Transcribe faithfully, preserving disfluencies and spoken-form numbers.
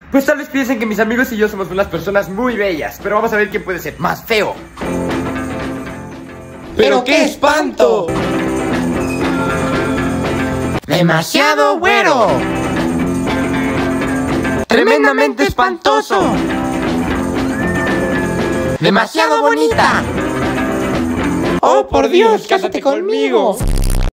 Pues tal vez piensen que mis amigos y yo somos unas personas muy bellas, pero vamos a ver quién puede ser más feo. ¡Pero qué espanto! ¡Demasiado güero! ¡Tremendamente espantoso! ¡Demasiado bonita! ¡Oh, por Dios, cásate conmigo!